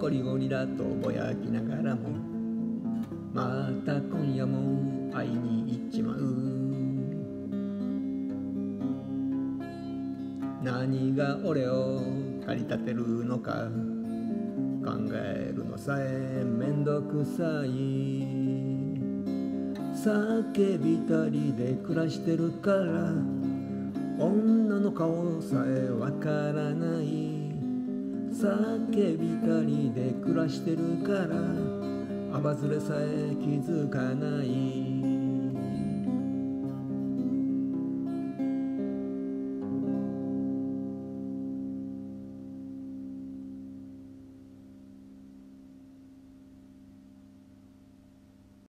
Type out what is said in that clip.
リゴリだとぼやきながらもまた今夜も会いに行っちまう。何が俺を駆り立てるのか考えるのさえめんどくさい。叫びたりで暮らしてるから女の顔さえわからない。叫びたりで暮らしてるからアバズレさえ気づかない。